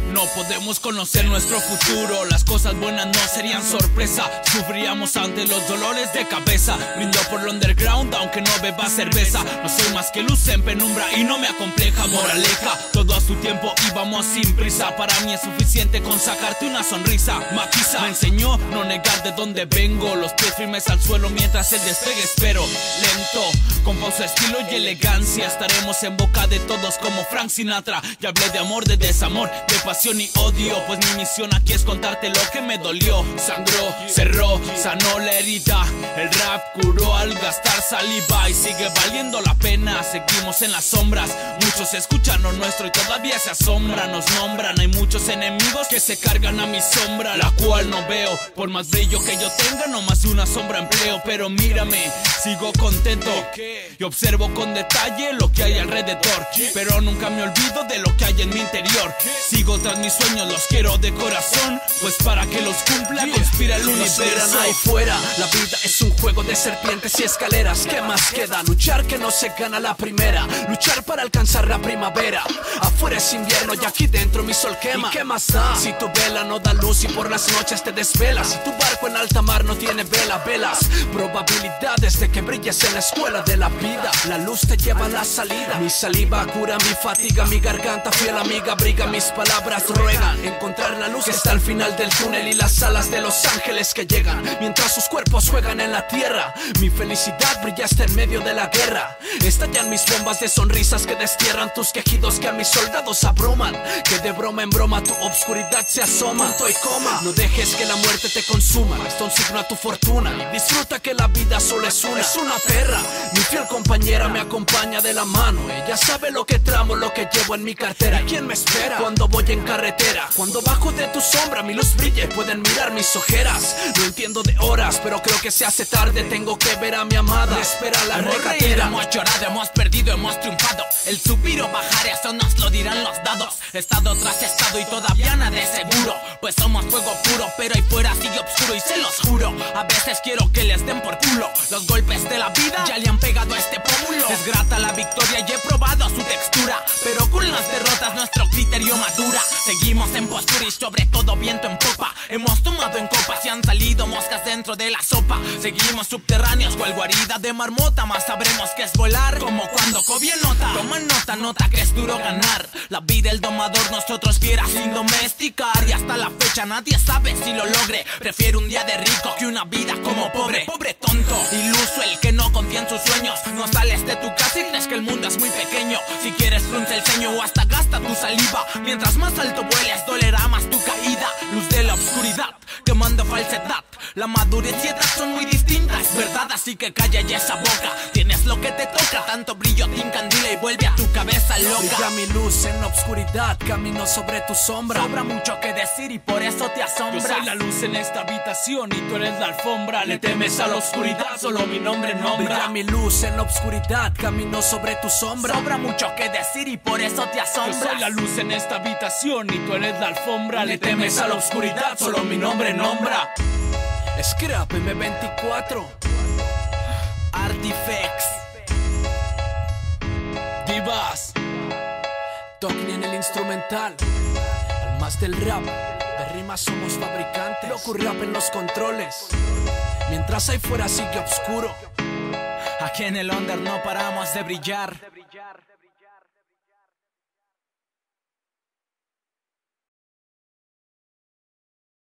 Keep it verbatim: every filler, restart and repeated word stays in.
No podemos conocer nuestro futuro, las cosas buenas no serían sorpresa. Sufríamos ante los dolores de cabeza. Brindo por lo underground aunque no beba cerveza. No soy más que luz en penumbra y no me acompleja. Moraleja, todo a su tiempo y vamos sin prisa. Para mí es suficiente con sacarte una sonrisa. Matiza, me enseñó no negar de dónde vengo. Los pies firmes al suelo mientras el despegue espero. Lento, con pausa, estilo y elegancia. Estaremos en boca de todos como Frank Sinatra. Ya hablé de amor, de desamor, de pasión y odio, pues mi misión aquí es contarte lo que me dolió. Sangró, cerró, sanó la herida. El rap curó al gastar saliva y sigue valiendo la pena. Seguimos en las sombras, muchos escuchan lo nuestro y todavía se asombran. Nos nombran, hay muchos enemigos que se cargan a mi sombra, la cual no veo. Por más brillo que yo tenga, no más de una sombra empleo. Pero mírame, sigo contento y observo con detalle lo que hay alrededor, pero nunca me olvido de lo que hay en mi interior. Sigo tras mis sueños, los quiero de corazón, pues para que los cumpla conspira el universo. Ahí fuera, la vida es un juego de serpientes y escaleras. ¿Qué más queda? Luchar que no se gana la primera, luchar para alcanzar la primavera. Afuera es invierno y aquí dentro mi sol quema. ¿Y qué más da? Si tu vela no da luz y por las noches te desvelas, si tu barco en alta mar no tiene vela, velas probabilidades de que brilles en la escuela de la vida. La luz te lleva a la salida. Mi saliva cura mi fatiga, mi garganta fiel amiga abriga. Mis palabras ruegan encontrar la luz que está al final del túnel y las alas de los ángeles que llegan mientras sus cuerpos juegan en la tierra. Mi felicidad brilla hasta en medio de la guerra. Estallan mis bombas de sonrisas que destierran tus quejidos que a mis soldados abruman. Que de broma en broma tu obscuridad se asoma. Punto y coma. No dejes que la muerte te consuma. Esto un signo a tu fortuna y disfruta que la vida solo es una. Es una perra. Mi fiel compañera me acompaña de la mano. Ella sabe lo que tramo, lo que llevo en mi cartera. ¿Y quién me espera cuando voy en carretera? Cuando bajo de tu sombra mi luz brille, pueden mirar mis ojeras. No entiendo de horas, pero creo que se hace tarde. Tengo que ver a mi amada, me espera la regatera. Hemos llorado, hemos perdido, hemos triunfado. El subir o bajar, eso nos lo dirán los dados. Estado tras estado y todavía nada es seguro, pues somos fuego puro, pero ahí fuera sigue oscuro y se los juro. A veces quiero que les den por culo. Los golpes de la vida ya le han pegado a este pómulo. Es grata la victoria y he probado su textura, pero con las derrotas nuestro criterio madura. Seguimos en postura y sobre todo viento en popa. Hemos tomado en copas y han salido moscas dentro de la sopa. Seguimos subterráneos cual guarida de marmota, más sabremos que es volar como cuando Kobe nota. Toma nota, nota que es duro ganar. La vida el domador nosotros quiera sin domesticar, y hasta la fecha nadie sabe si lo logre. Prefiero un día de rico que una vida como pobre. Pobre tonto, iluso el que no confía en sus sueños. No sales de tu casa y crees que el mundo es muy pequeño. Si quieres frunce el ceño o hasta gasta tu saliva. Mientras más alto vueles dolerá más tu caída. Luz de la oscuridad quemando falsedad. La madurez y edad son muy distintas, verdad, así que calla ya esa boca. Tienes lo que te toca, tanto brillo te encandila y vuelve a tu cabeza loca. Brilla mi luz en la oscuridad, camino sobre tu sombra. Sobra mucho que decir y por eso te asombras. Yo soy la luz en esta habitación y tú eres la alfombra. Le temes a la oscuridad, solo mi nombre nombra. Brilla mi luz en la oscuridad, camino sobre tu sombra. Sobra mucho que decir y por eso te asombras. Yo soy la luz en esta habitación y tú eres la alfombra. Le temes a la oscuridad, solo mi nombre nombra. Scrap M veinticuatro Artifex Divas Tocni en el instrumental. Almas del rap, de rimas somos fabricantes. Loco rap en los controles, mientras ahí fuera sigue oscuro. Aquí en el under no paramos de brillar.